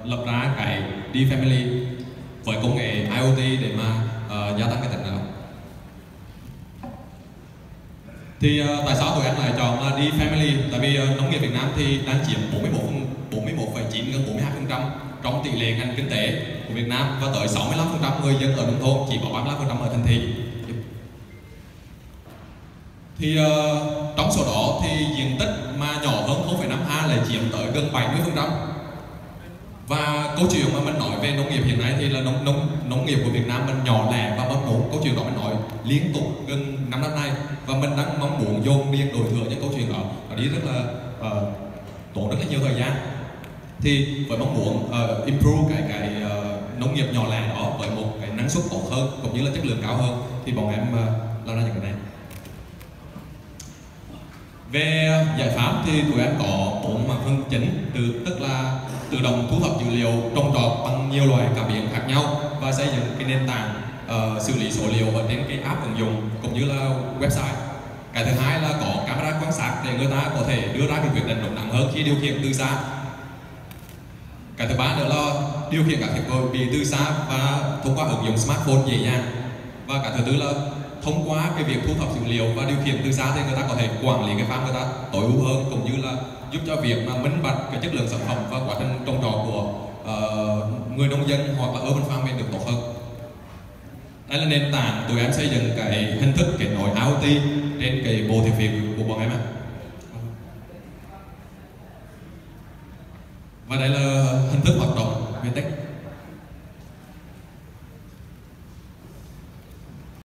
lập ra cái D-Family với công nghệ IoT để mà gia tăng cái tính năng. Thì tại sao tụi em lại chọn là D-Family? Tại vì nông nghiệp Việt Nam thì đang chiếm 41,9 gần 42% trong tỷ lệ ngành kinh tế của Việt Nam, và tới 65% người dân ở nông thôn, chỉ có 35% ở thành thị. Thì trong số đó thì diện tích mà nhỏ hơn 0,5 ha lại chiếm tới gần 70%. Và câu chuyện mà mình nói về nông nghiệp hiện nay thì là nông nghiệp của Việt Nam mình nhỏ lẻ và mong muốn câu chuyện đó mình nói liên tục gần 5 năm nay, và mình đang mong muốn dồn điền đổi thừa những câu chuyện đó đi rất là tốn rất là nhiều thời gian. Thì với mong muốn improve cái nông nghiệp nhỏ lẻ đó với một cái năng suất tốt hơn cũng như là chất lượng cao hơn, thì bọn em làm ra những cái này. Về giải pháp thì tụi em có 4 mặt phân chính, tức là tự động thu thập dữ liệu trồng trọt bằng nhiều loại cảm biến khác nhau và xây dựng cái nền tảng xử lý số liệu ở trên cái app ứng dụng cũng như là website. Cái thứ hai là có camera quan sát để người ta có thể đưa ra cái quyết định đúng đắn hơn khi điều khiển từ xa. Cái thứ ba nữa là điều khiển các thiết bị từ xa và thông qua ứng dụng smartphone dễ dàng. Và cái thứ tư là thông qua cái việc thu thập dữ liệu và điều khiển từ xa thì người ta có thể quản lý cái farm người ta tối ưu hơn, cũng như là giúp cho việc mà minh bạch cái chất lượng sản phẩm và quá trình trồng trọt của người nông dân hoặc là urban farming được tốt hơn. Đây là nền tảng tụi em xây dựng cái hình thức kết nối IoT trên cái bộ thiết bị của bọn em ạ. Và đây là hình thức hoạt động về tech.